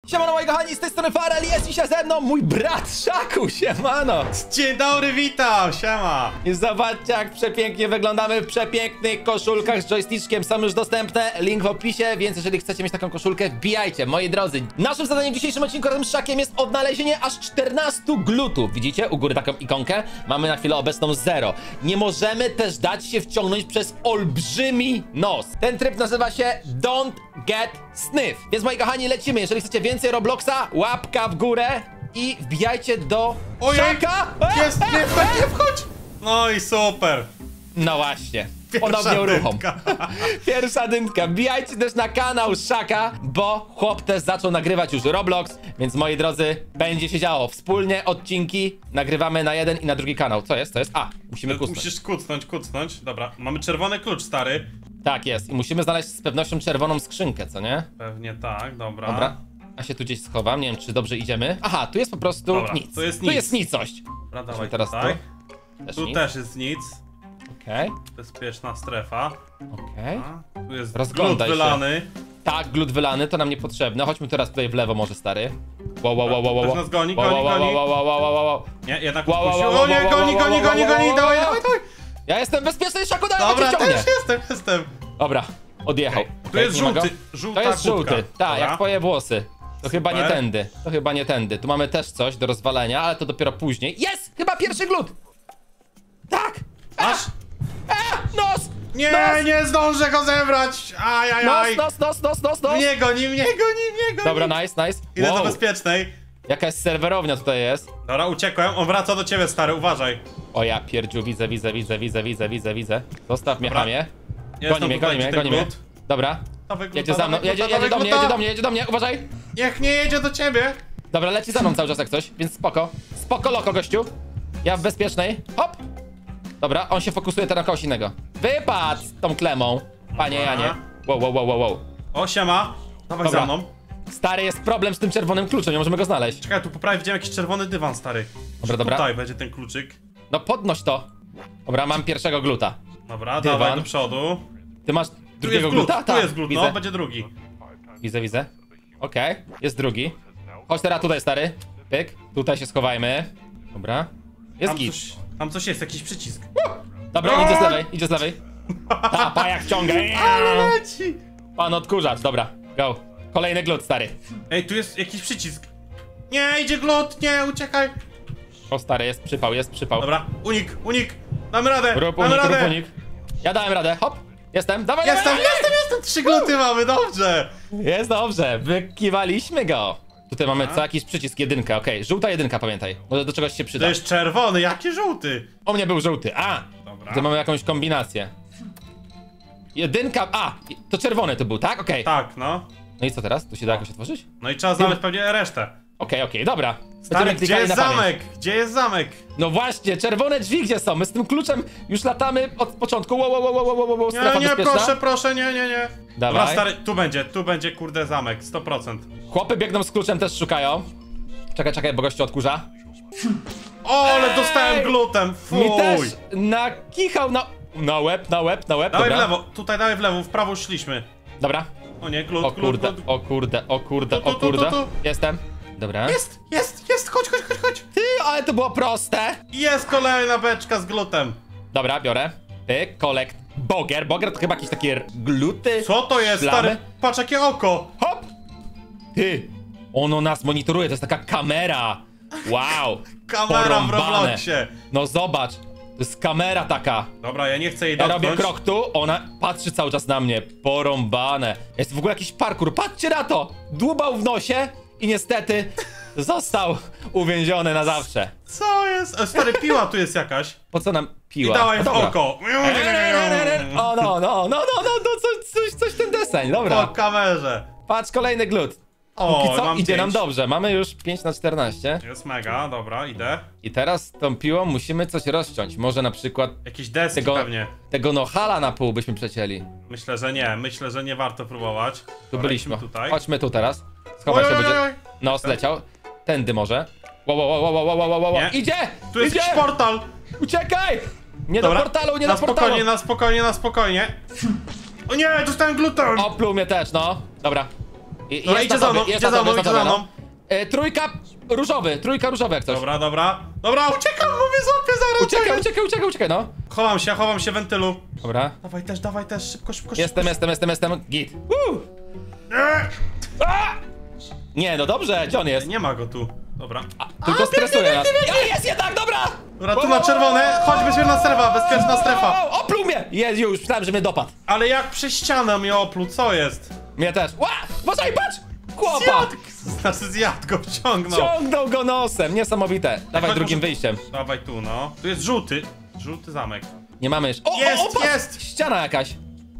Siemano moi kochani, z tej strony Farel, jest dzisiaj ze mną mój brat Szaku, siemano! Dzień dobry, witam, siema! I zobaczcie jak przepięknie wyglądamy w przepięknych koszulkach z joystickiem, są już dostępne, link w opisie, więc jeżeli chcecie mieć taką koszulkę, wbijajcie, moi drodzy. Naszym zadaniem w dzisiejszym odcinku razem z Szakiem jest odnalezienie aż 14 glutów, widzicie? U góry taką ikonkę, mamy na chwilę obecną 0. Nie możemy też dać się wciągnąć przez olbrzymi nos. Ten tryb nazywa się Don't Get Sniff, więc moi kochani lecimy, jeżeli chcecie więcej Robloxa, łapka w górę i wbijajcie do Szaka! Jest, nie wchodź! No i super! No właśnie, Pierwsza ponownie uruchom. dynka. Pierwsza dynka. Wbijajcie też na kanał Szaka, bo chłop też zaczął nagrywać już Roblox, więc moi drodzy, będzie się działo. Wspólnie odcinki nagrywamy na jeden i na drugi kanał. Co jest? Co jest? A, musimy kucnąć. Musisz kucnąć. Dobra, mamy czerwony klucz, stary. Tak jest i musimy znaleźć z pewnością czerwoną skrzynkę, co nie? Pewnie tak, dobra. Dobra. Ja się tu gdzieś schowam, nie wiem czy dobrze idziemy. Aha, tu jest po prostu Dobra, nic. tu jest Tu nic. jest nicość. Dobra, dawaj Teraz tutaj. tu. Też Tu nic. też jest nic. Okej, Bezpieczna strefa. okej. A, tu jest Rozglądaj glut się. wylany. Tak, glut wylany, to nam niepotrzebne. Chodźmy teraz tutaj w lewo może, stary. Wow. Ktoś nas goni. Wow. Nie, jednak Wow, odpuścił. wow, O nie, wow, goni, wow, dawaj. wow. Ja jestem bezpieczny, Szaku, daj, Dobra, cię ciągnie. też jestem. Dobra, odjechał. Tu Okej, jest nie ma go. żółta To jest kubka. żółty, tak, Dobra. jak twoje włosy. To chyba nie Super. tędy, to chyba nie tędy. Tu mamy też coś do rozwalenia, ale to dopiero później. Jest! Chyba pierwszy glut! Tak! Masz? Nos! Nie zdążę go zebrać! Ajajaj! Nos! Mnie goni! Dobra, nice. Idę do Wow, bezpiecznej. jakaś serwerownia tutaj jest. Dobra, uciekłem. On wraca do ciebie, stary, uważaj. O ja pierdziu, widzę. Zostaw mnie, Dobra. chamie. Jestem Goni tutaj, mnie. gdzie ten glut. Dobra. Dawaj gluta, Jedzie za mną, dawaj gluta, jedzie dawaj gluta. do mnie, uważaj. Niech nie jedzie do ciebie. Dobra, leci za mną cały czas jak coś, więc spoko. Spoko loko, gościu. Ja w bezpiecznej. Hop. Dobra, on się fokusuje teraz na kogoś innego. Wypadł z tą klemą, panie Dobra. Janie. Wow. O, siema. Dawaj Dobra. za mną. Stary, jest problem z tym czerwonym kluczem, nie możemy go znaleźć. Czekaj, tu po prawej widziałem jakiś czerwony dywan, stary. Dobra. Tutaj będzie ten kluczyk. No podnoś to. Dobra, mam pierwszego gluta. Dobra, Dywan. dawaj do przodu. Ty masz Tu jest drugiego glut, gluta? tu jest glut, widzę. no, będzie drugi. Widzę. Okej, jest drugi. Chodź teraz tutaj, stary. Pyk, tutaj się schowajmy. Dobra. Jest git. Tam coś jest, jakiś przycisk. Dobra, idzie z lewej. Ta, pajak ciąga. Ale leci! Pan odkurzacz, dobra. Go. Kolejny glut, stary. Ej, tu jest jakiś przycisk. Nie, idzie glut, nie, uciekaj. O, stary, jest przypał. Dobra, unik. Damy radę, Rób damy radę. unik. Ja dałem radę, hop. Jestem, dawaj. Jestem. 3 gluty mamy, dobrze. Jest dobrze, wykiwaliśmy go. Tutaj mamy co jakiś przycisk, jedynka, okej. Żółta jedynka, pamiętaj. Może do czegoś się przyda. To jest czerwony, jaki żółty? U mnie był żółty, Dobra. Tutaj mamy jakąś kombinację. Jedynka, to czerwony to był, tak? Okej. Tak, no. No i co teraz? Tu się da jakoś otworzyć? No i trzeba znaleźć pewnie resztę. Okej, dobra. Stary, Będziemy gdzie klikali jest na pamięć. zamek? Gdzie jest zamek? No właśnie, czerwone drzwi gdzie są? My z tym kluczem już latamy od początku. Wow, strefa Nie, bezpieczna. proszę, nie. Dawaj. Dobra, stary, tu będzie kurde zamek, 100%. Chłopy biegną z kluczem, też szukają. Czekaj, bo gościu odkurza. O, ale Ej! dostałem glutem, fuj. Mi też nakichał na łeb. Dawaj Dobra. w lewo, tutaj dawaj w lewo, w prawo szliśmy. Dobra. O nie, glut, O glut. kurde. Tu. Jestem. Dobra. Jest, chodź. Ty, ale to było proste. Jest kolejna beczka z glutem. Dobra, biorę. Pyk, collect. Boger to chyba jakieś takie gluty. Co to jest, szlamy. stary? Patrz jakie oko. Hop! Ty! Ono nas monitoruje, to jest taka kamera! Wow! Kamera w Porąbane. Robloxie. No zobacz, to jest kamera taka. Dobra, ja nie chcę jej Ja dotknąć. robię krok tu, ona patrzy cały czas na mnie. Porąbane. Jest w ogóle jakiś parkour, patrzcie na to! Dłubał w nosie i niestety został uwięziony na zawsze. Co jest? Stary, piła tu jest jakaś. Po co nam I piła? dawaj No w dobra. oko. O no, coś w ten deseń, dobra. Po kamerze. Patrz, kolejny glut. O, Póki co mam idzie nam 5. dobrze, mamy już 5/14. Jest mega, dobra, idę. I teraz tą piłą musimy coś rozciąć. Może na przykład Jakieś deski pewnie. tego nohala na pół byśmy przecięli. Myślę, że nie warto próbować. Tu Dobra, byliśmy. idźmy tutaj. Chodźmy tu teraz. Schowaj się, będzie. Oj. Nos leciał. Tędy może. Wow. Nie. Idzie! Tu jest Idzie! jakiś portal. Uciekaj! Nie Dobra, do portalu, nie do portalu! na spokojnie. O nie, dostałem glutem. Opluł mnie też, no. Dobra. No idzie za mną, idzie za mną, idzie za mną. Trójka różowy jak coś. Dobra, dobra. Dobra, uciekam, mówię, złapię zaraz. Uciekaj, no. Chowam się w wentylu. Dobra. Dawaj też, szybko. Jestem, git. Nie, Nie, no dobrze, gdzie on jest? nie ma go tu. Dobra. Tylko stresuje nas. Jest jednak, dobra! Dobra, tu na czerwone. Chodź, bezpieczna strefa, bezpieczna strefa. Opluł mnie! Jest już, myślałem, że mnie dopadł. Ale jak przez ścianę mnie opluł, co jest? Mnie też. Uważaj, patrz! Chłopa! Zjadł go, wciągnął. Ciągnął go nosem, niesamowite. Dawaj chodź, drugim może- wyjściem. Dawaj tu, no. Tu jest żółty zamek. Nie mamy jeszcze. Jest, patrz! jest! Ściana jakaś.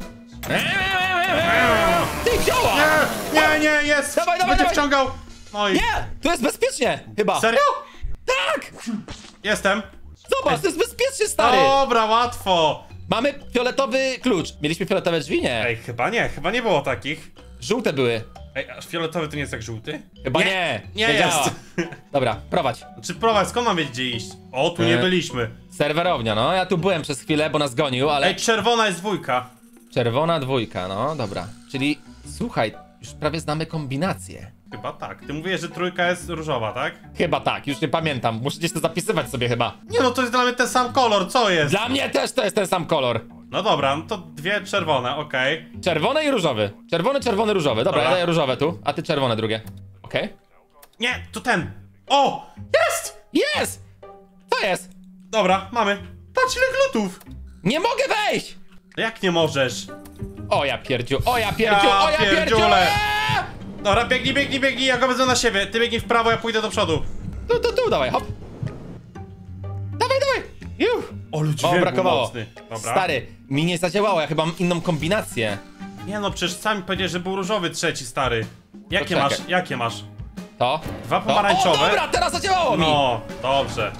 Ty, działa! Nie, jest! Dawaj, Będzie wciągał! No i... Nie! Tu jest bezpiecznie, chyba. Serio? Tak! Jestem. Zobacz, to jest bezpiecznie, stary. Dobra, łatwo. Mamy fioletowy klucz. Mieliśmy fioletowe drzwi? Nie. Ej, chyba nie było takich. Żółte były. Ej, a fioletowy to nie jest jak żółty? Chyba nie. Nie działa. jest. Dobra, prowadź. Czy prowadź, skąd mam wiedzieć, gdzie iść? O, tu nie byliśmy. Serwerownia, no. Ja tu byłem przez chwilę, bo nas gonił, ale... Ej, czerwona jest dwójka. Czerwona dwójka, no dobra. Czyli, słuchaj, już prawie znamy kombinację. Chyba tak. Ty mówiłeś, że trójka jest różowa, tak? Chyba tak, już nie pamiętam. Muszę gdzieś to zapisywać sobie chyba. Nie no, to jest dla mnie ten sam kolor, co jest? Dla mnie też to jest ten sam kolor. No dobra, no to dwie czerwone, okej. Czerwony i różowy. Czerwony, różowy. Dobra, Dobra. ja daję różowe tu, a ty czerwone drugie. Okej? Nie, to ten. O! Jest! Jest! Co jest? Dobra, mamy. Patrz ile glutów. Nie mogę wejść! Jak nie możesz? O ja pierdziu, Ja pierdziu! pierdziule. Dobra, biegnij, ja go wezmę na siebie. Ty biegnij w prawo, ja pójdę do przodu. Tu, dawaj, hop. Dawaj! Juh. O, ludzi O, brakowało. mocny. Dobra. Stary, mi nie zadziałało, ja chyba mam inną kombinację. Nie no, przecież sami powiedziałeś, że był różowy trzeci, stary. Jakie To masz, czekaj. jakie masz? To? Dwa To. pomarańczowe. O, dobra, teraz zadziałało mi! No, dobrze.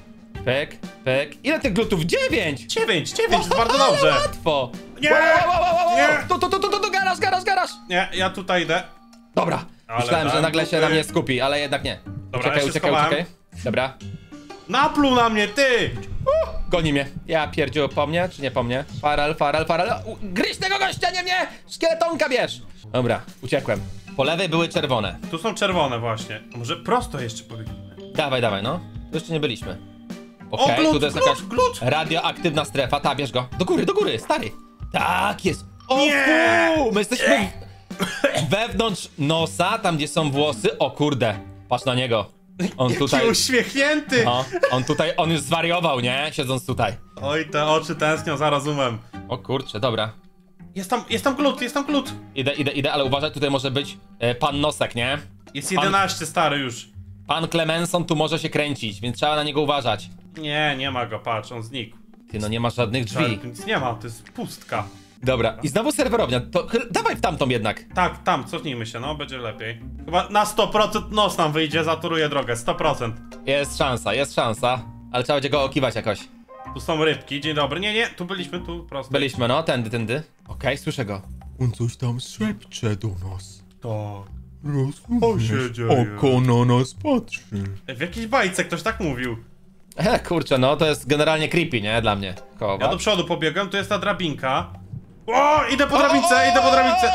Pyk. Ile tych glutów? 9! 9, jest bardzo dobrze. Łatwo! Nie! Nie! Tu, garaż! Nie, ja tutaj idę. Dobra, Ale myślałem, że dam nagle się buty. na mnie skupi, ale jednak nie. Dobra, ja się schowałem. Uciekaj. Dobra. Napluł na mnie, ty! Goni mnie. Ja pierdziu, po mnie, czy nie po mnie? Farel. Gryź tego gościa, nie mnie! Szkieletonka bierz! Dobra, uciekłem. Po lewej były czerwone. Tu są czerwone właśnie. Może prosto jeszcze pobiegnijmy. Dawaj, no. Tu jeszcze nie byliśmy. Okej, glut, tu to jest glut, jakaś glut. radioaktywna strefa. Ta, bierz go. Do góry, stary. Tak jest. O, Nie. fu, my jesteśmy wewnątrz nosa, tam gdzie są włosy. O kurde, patrz na niego. On tutaj... Jaki uśmiechnięty! No, on już zwariował, nie? Siedząc tutaj. Oj, te oczy tęsknią za rozumem. O kurczę, dobra. Jest tam glut. Idę, ale uważaj, tutaj może być pan Nosek, nie? Jest 11, stary już. Pan Clemenson tu może się kręcić, więc trzeba na niego uważać. Nie ma go, patrz, on znikł. Ty, no nie ma żadnych Ale drzwi. tu nic nie ma, to jest pustka. Dobra, i znowu serwerownia, to dawaj w tamtą jednak. Tak, tam, cofnijmy się, no, będzie lepiej. Chyba na 100% nos nam wyjdzie, zaturuje drogę, 100%. Jest szansa, ale trzeba będzie go okiwać jakoś. Tu są rybki, dzień dobry. Nie, tu byliśmy, tu prosto. Byliśmy, no, tędy. Okej, słyszę go. On coś tam szepcze do nas. To. Rozumiesz? dzieje? Oko na nas patrzy. W jakiejś bajce ktoś tak mówił. Kurczę, no, to jest generalnie creepy, nie? Dla mnie. Ja do przodu pobiegłem, tu jest ta drabinka. O, idę po drabince.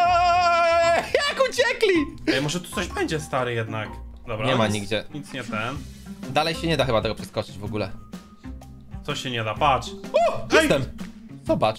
Jak uciekli! Ej, może tu coś będzie, stary, jednak. Dobra. Nie ma nic- nigdzie. Nic nie ten. Dalej się nie da chyba tego przeskoczyć w ogóle. Co się nie da, patrz. Jestem! Zobacz.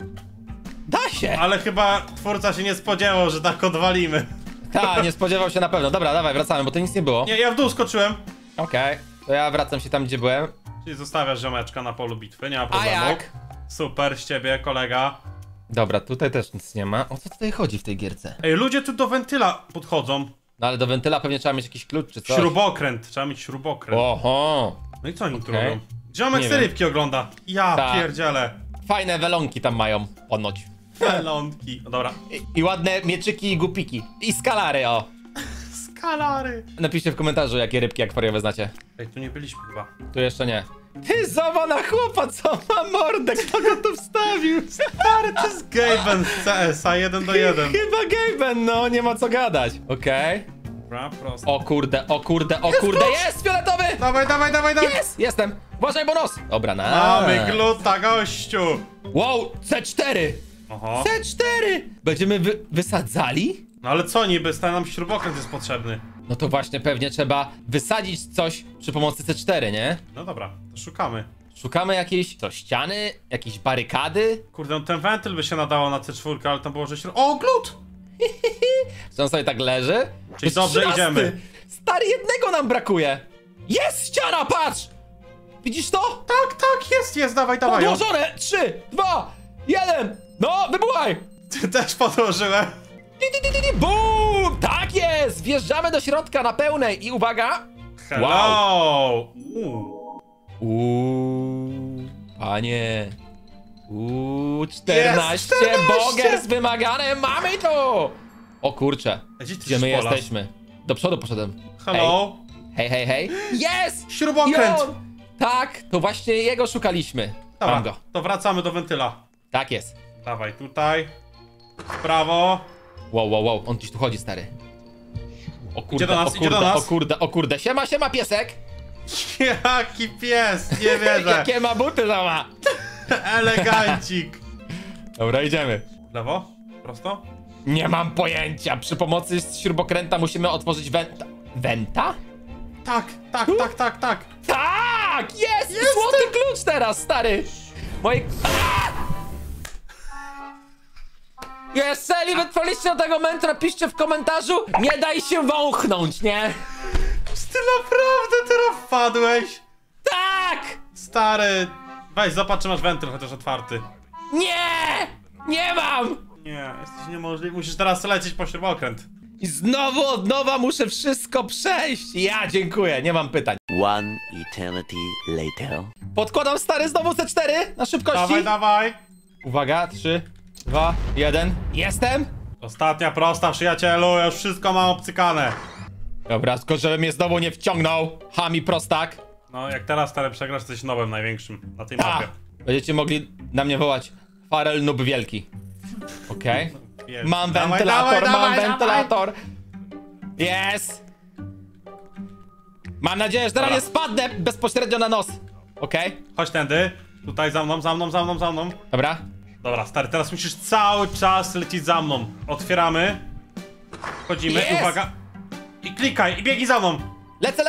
Da się! Ale chyba twórca się nie spodziewał, że tak odwalimy. Ta, nie spodziewał się na pewno. Dobra, dawaj, wracamy, bo to nic nie było. Nie, ja w dół skoczyłem. Okej, to ja wracam się tam, gdzie byłem. Czyli zostawiasz ziomeczka na polu bitwy, nie ma A problemu. jak? Super, z ciebie, kolega. Dobra, tutaj też nic nie ma. O co tutaj chodzi w tej gierce? Ej, ludzie tu do wentyla podchodzą. No ale do wentyla pewnie trzeba mieć jakiś klucz czy coś. Śrubokręt, trzeba mieć śrubokręt. Oho! No i co oni tu Okej. robią? Ziomek Nie z wiem. rybki ogląda. Ja Tak. pierdzielę. Fajne welonki tam mają, ponoć. Melonki. No dobra. I ładne mieczyki i gupiki. I skalary, o! Skalary. Napiszcie w komentarzu, jakie rybki akwariowe znacie. Ej, tu nie byliśmy chyba. Tu jeszcze nie. Ty, zobacz na chłopa, co ma mordę, kto go tu wstawił? Stary, to jest Gaben z CS-a 1-1. Chyba Gaben, no, nie ma co gadać. Okej. Dobra, prosto. O kurde, jest fioletowy! Dawaj. Jest, jestem. Uważaj, bo nos. Dobra, na. Mamy gluta, gościu. Wow, C4! Oho. C4! Będziemy wysadzali? No ale co niby, stary, nam śrubokręt jest potrzebny. No to właśnie pewnie trzeba wysadzić coś przy pomocy C4, nie? No dobra, to szukamy. Szukamy jakiejś ściany, jakiejś barykady. Kurde, no ten wentyl by się nadało na C4, ale tam było, że O, glut! Czy on sobie tak leży? To jest dobrze 13. idziemy. Stary, jednego nam brakuje. Jest ściana, patrz! Widzisz to? Tak, jest, dawaj, dawaj. ją. Podłożone! 3, 2, 1! No, wybuchaj! Ty też podłożyłem. Bum! Tak jest! Wjeżdżamy do środka na pełnej i uwaga! Hello! Panie. 14 bogers wymagane, mamy to! O kurcze, Gdzie ty gdzie my szpolas? jesteśmy? Do przodu poszedłem. Hello? Hej. Jest! Śrubokręt! I on! Tak, to właśnie jego szukaliśmy. Mam Dobra, go. to wracamy do wentyla. Tak jest. Dawaj, tutaj. W prawo. Wow, on gdzieś tu chodzi, stary. O kurde, Idzie do nas, o idzie kurde, do nas. o kurde. Siema, piesek! Jaki pies, nie wierzę. Jakie ma buty to ma! Elegancik. Dobra, idziemy. W lewo? Prosto? Nie mam pojęcia. Przy pomocy śrubokręta musimy otworzyć wenta. Wenta? Tak. Tak! Jest! Złoty klucz teraz, stary! Moje... Jeżeli wytrwaliście do tego momentu, napiszcie w komentarzu, nie daj się wąchnąć, nie? Ty naprawdę teraz wpadłeś? Tak! Stary. Weź, zobacz, czy masz wentyl chociaż otwarty. Nie! Nie mam! Nie, jesteś niemożliwy. Musisz teraz lecieć po śrubokręt. I znowu od nowa muszę wszystko przejść. Ja dziękuję, nie mam pytań. One eternity later. Podkładam stary znowu C4 na szybkości. Dawaj. Uwaga, 3, 2, 1. Jestem! Ostatnia prosta, przyjacielu. Ja już wszystko mam obcykane. Dobra, tylko żeby mnie znowu nie wciągnął. Hami prostak. No, jak teraz, stary, przegrasz coś nowym, największym na tej A! mapie. Będziecie mogli na mnie wołać Farel Noob Wielki. Okej. Jest. Mam Dawaj, wentylator, dawaj, mam dawaj, wentylator. Jest! Mam nadzieję, że teraz Dobra. nie spadnę bezpośrednio na nos. Okej, Chodź tędy. Tutaj za mną. dobra. Dobra, stary, teraz musisz cały czas lecieć za mną. Otwieramy. Wchodzimy, Jest! uwaga. I klikaj, i biegnij za mną. Lecę.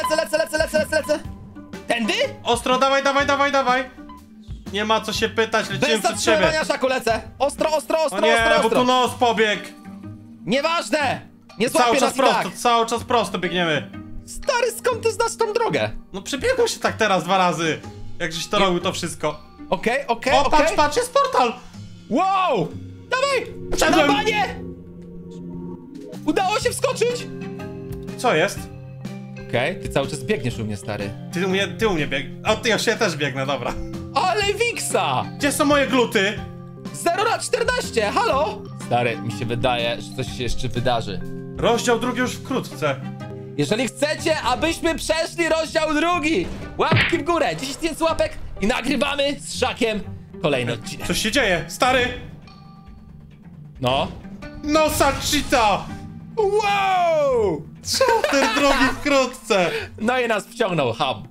Tędy? Ostro, dawaj. Nie ma co się pytać, lecimy Bez przed siebie. zatrzymywania szaku lecę. Ostro. O nie, bo tu nos pobiegł. Nieważne! Nie Cały złapię czas nas i tak. prosto, cały czas prosto biegniemy. Stary, skąd ty znasz tą drogę? No przebiegłem się tak teraz 2 razy. Jak żeś to robił, to wszystko. Okej. O, patrz, jest portal. Wow! Dawaj! Wszedłem. Na banie! Udało się wskoczyć! Co jest? Okej, ty cały czas biegniesz u mnie, stary. Ty u mnie bieg. O, ty, ja się też biegnę, dobra. Ale Wiksa! Gdzie są moje gluty? 0 na 14, halo? Stary, mi się wydaje, że coś się jeszcze wydarzy. Rozdział drugi już wkrótce. Jeżeli chcecie, abyśmy przeszli rozdział drugi, łapki w górę, 10 tysięcy łapek i nagrywamy z Szakiem kolejny odcinek. Coś się dzieje, stary! No. Nosa cheata! Wow! Ten drugi wkrótce! No i nas wciągnął hub.